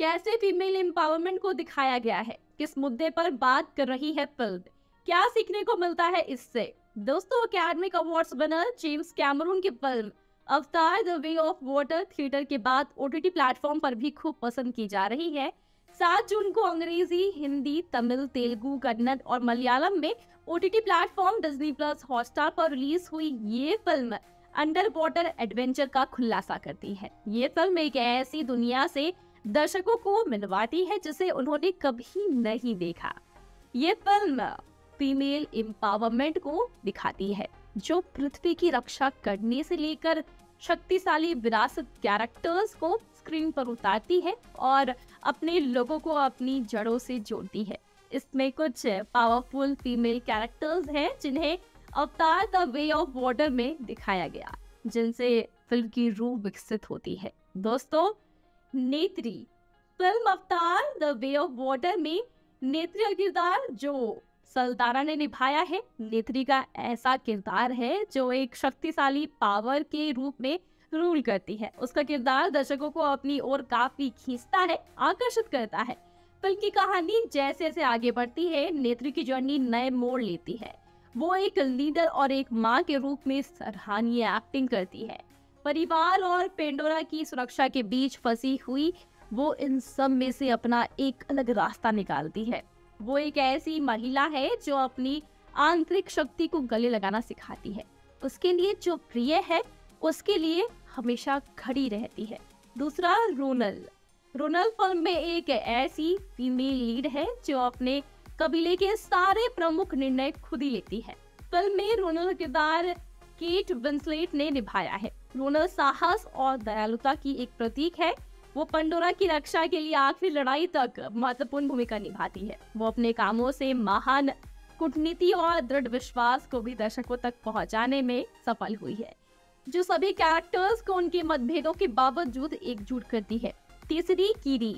कैसे female empowerment को दिखाया गया है, किस मुद्दे पर बात कर रही है फिल्म, क्या सीखने को मिलता है इससे। दोस्तों, academic awards winner James Cameron की film Avatar the way of water theatre के बाद ओटीटी प्लेटफॉर्म पर भी खूब पसंद की जा रही है। 7 जून को अंग्रेजी, हिंदी, तमिल, तेलुगु, कन्नड़ और मलयालम में OTT platform Disney plus Hotstar पर रिलीज हुई ये फिल्म अंडर वाटर एडवेंचर का खुलासा करती है। ये फिल्म एक ऐसी दुनिया से दर्शकों को मिलवाती है जिसे उन्होंने कभी नहीं देखा। ये फिल्म फीमेल एम्पावरमेंट को दिखाती है, जो पृथ्वी की रक्षा करने से लेकर शक्तिशाली विरासत कैरेक्टर्स को स्क्रीन पर उतारती है और अपने लोगों को अपनी जड़ों से जोड़ती है। इसमें कुछ पावरफुल फीमेल कैरेक्टर्स हैं जिन्हें अवतार द वे ऑफ वाटर में दिखाया गया, जिनसे फिल्म की रूह विकसित होती है। दोस्तों, नेत्री film Avatar the way of water में नेत्री का किरदार जो सल्ताना ने निभाया है, नेत्री का ऐसा किरदार है जो एक शक्तिशाली पावर के रूप में रूल करती है। उसका किरदार दर्शकों को अपनी ओर काफी खींचता है, आकर्षित करता है। फिल्म की कहानी जैसे जैसे आगे बढ़ती है, नेत्री की जर्नी नए मोड़ लेती है। वो एक लीडर और एक माँ के रूप में सराहनीय एक्टिंग करती है। परिवार और पेंडोरा की सुरक्षा के बीच फंसी हुई वो इन सब में से अपना एक अलग रास्ता निकालती है। वो एक ऐसी महिला है जो अपनी आंतरिक शक्ति को गले लगाना सिखाती है। उसके लिए जो प्रिय है उसके लिए हमेशा खड़ी रहती है। दूसरा, रोनल फिल्म में एक ऐसी फीमेल लीड है जो अपने कबीले के सारे प्रमुख निर्णय खुद ही लेती है। फिल्म में रोनल का किरदार केट विंसलेट ने निभाया है। रोनल साहस और दयालुता की एक प्रतीक है। वो पंडोरा की रक्षा के लिए आखिरी लड़ाई तक महत्वपूर्ण भूमिका निभाती है। वो अपने कामों से महान कूटनीति और दृढ़ विश्वास को भी दर्शकों तक पहुंचाने में सफल हुई है, जो सभी कैरेक्टर्स को उनके मतभेदों के बावजूद एकजुट करती है। तीसरी, कीरी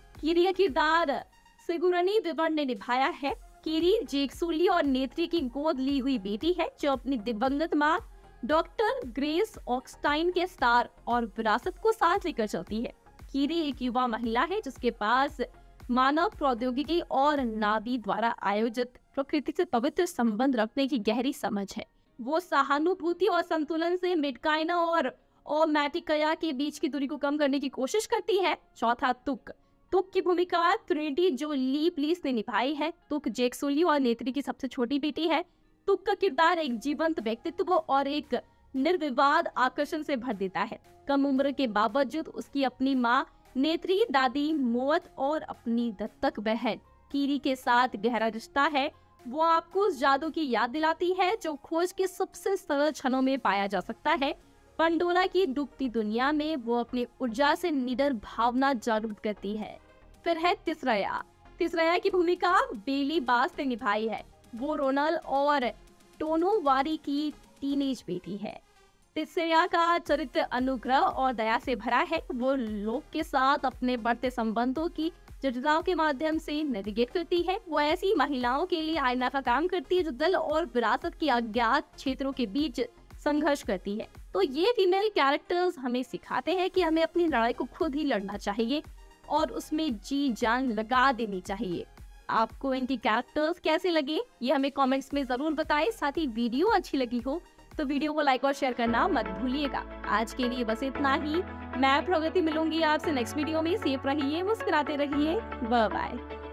का किरदार सिगुरनी विवर ने निभाया है। कीरी जेक्सुली और नेत्री की गोद ली हुई बेटी है, जो अपनी दिवंगत माँ डॉक्टर ग्रेस ऑक्सटाइन के स्टार और विरासत को साथ लेकर चलती है। कीरी एक युवा महिला है जिसके पास मानव प्रौद्योगिकी और नाभी द्वारा आयोजित प्रकृति से पवित्र संबंध रखने की गहरी समझ है। वो सहानुभूति और संतुलन से मिडकाइना और ओमैटिकया के बीच की दूरी को कम करने की कोशिश करती है। चौथा, तुक की भूमिका ट्रिनिटी जो ली प्लीस ने निभाई है। तुक जेक्सुली और नेत्री की सबसे छोटी बेटी है। तुक का किरदार एक जीवंत व्यक्तित्व और एक निर्विवाद आकर्षण से भर देता है। कम उम्र के बावजूद उसकी अपनी माँ नेत्री, दादी मोवत और अपनी दत्तक बहन कीरी के साथ गहरा रिश्ता है। वो आपको उस जादू की याद दिलाती है जो खोज के सबसे सरल क्षणों में पाया जा सकता है। पंडोरा की डूबती दुनिया में वो अपनी ऊर्जा से निडर भावना जागृत करती है। फिर है तिसरया की भूमिका बेली बास ने निभाई है। वो रोनल और टोनोवारी की टीनेज बेटी है। तिसरया का चरित्र अनुग्रह और दया से भरा है। वो लोग के साथ अपने बढ़ते संबंधों की जटिलताओं के माध्यम से नेविगेट करती है। वो ऐसी महिलाओं के लिए आईना का काम करती है जो दल और विरासत की अज्ञात क्षेत्रों के बीच संघर्ष करती है। तो ये फीमेल कैरेक्टर्स हमें सिखाते हैं कि हमें अपनी लड़ाई को खुद ही लड़ना चाहिए और उसमें जी जान लगा देनी चाहिए। आपको इनकी कैरेक्टर्स कैसे लगे ये हमें कमेंट्स में जरूर बताएं। साथ ही वीडियो अच्छी लगी हो तो वीडियो को लाइक और शेयर करना मत भूलिएगा। आज के लिए बस इतना ही। मैं प्रगति मिलूंगी आपसे नेक्स्ट वीडियो में। सेफ रहिए, मुस्कुराते रहिए। Bye bye.